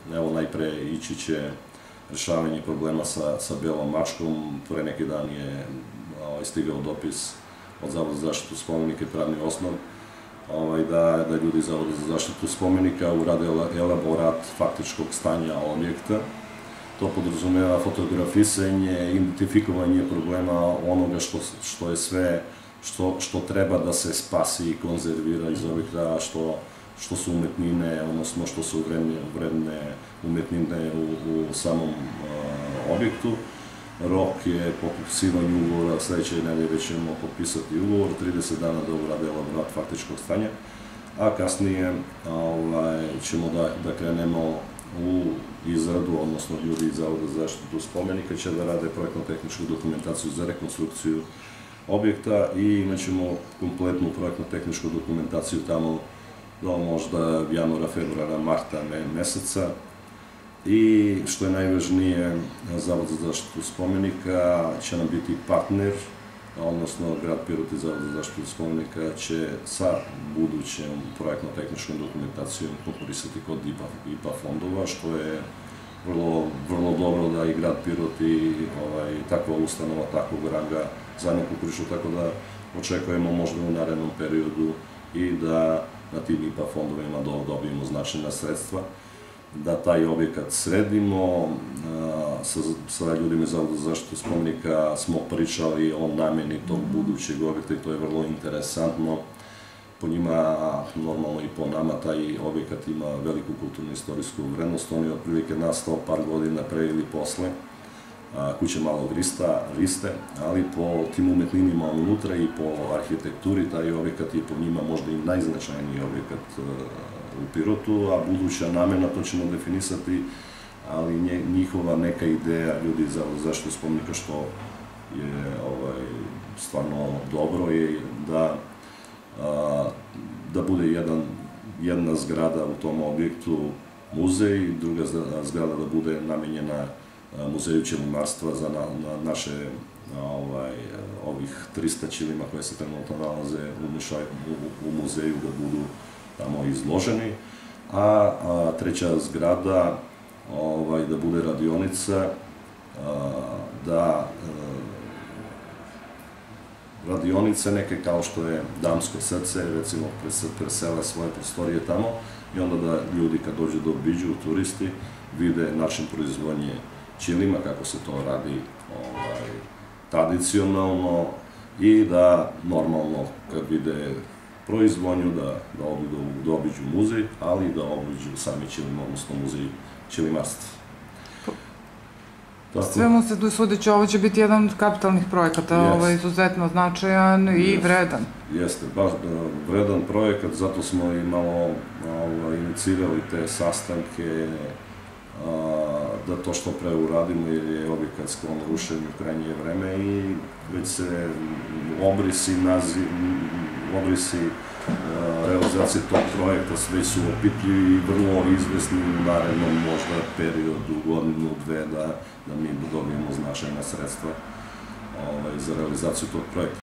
evo najpre ići će rešavanje problema sa belom mačkom. Pre neki dan je stigao dopis od Zavoda za zaštitu spomenika i pravni osnov da ljudi iz Zavoda za zaštitu spomenika urade elaborat faktičkog stanja objekta. To podrazumeva fotografisanje, identifikovanje problema onoga što je sve što treba da se spasi i konzervira iz objekta, što su umetnine, odnosno što su vredne umetnine u samom objektu. Rok je po potpisivanju ugovora, sledeće nedelje već ćemo potpisati ugovor, 30 dana da urade elaborat faktičkog stanja, a kasnije ćemo da krenemo u izradu, odnosno ljudi iz Zavoda za zaštitu spomenika će da rade projektno-tehničku dokumentaciju za rekonstrukciju objekta i imat ćemo kompletnu projektno-tehničku dokumentaciju tamo do možda januara, februara, marta meseca. I što je najvažnije, Zavod za zaštitu spomenika će nam biti partner, odnosno grad Pirot i Zavod za zaštitu spomenika će sa budućem projektno-tehničkom dokumentacijom konkurisati kod IPA fondova, što je vrlo dobro da i grad Pirot i takva ustanova, takvog ranga zajedno konkurišu, tako da očekujemo možda u narednom periodu i da na tim IPA fondovima dobijemo značajna sredstva, da taj objekat sredimo. Sa ljudima iz Zavoda za zaštitu spomenika smo pričali o nameni tog budućeg objekta i to je vrlo interesantno. Po njima, normalno i po nama, taj objekat ima veliku kulturno-istorijsku vrednost. On je otprilike nastao par godina pre ili posle kuće Malog Riste, ali po tim umetninima unutra i po arhitekturi taj objekat je po njima možda i najznačajniji objekat u Pirotu, a buduća namena, to ćemo definisati, ali njihova neka ideja ljudi iz Zavoda za zaštitu spomenika, što je stvarno dobro, je da bude jedna zgrada u tom objektu muzej, druga zgrada da bude namenjena muzeju ćelimarstva za naše ovih 300 ćelima koje se trenutno nalaze u muzeju da budu tamo izloženi, a treća zgrada da bude radionica, da radionice neke kao što je Damsko srce, recimo presele svoje prostorije tamo i onda da ljudi kad dođu da obiđu, turisti, vide način proizvodnje ćilima, kako se to radi tradicionalno i da normalno kad vide proizvodnju da odu da obiđu muzej, ali da obiđu sami ćilima, odnosno muzej ćilimarstva. Svemu se sudeći, ovo će biti jedan od kapitalnih projekata, izuzetno značajan i vredan. Jeste, baš vredan projekat, zato smo i malo inicirali te sastanke, da to što pre uradimo, jer je objekat sklon rušenju u krajnje vreme i već se obrisi realizacije tog projekta sve su opitljivi i vrlo izvesni u narednom možda periodu, godinu, dve, da mi dobijemo značajna sredstva za realizaciju tog projekta.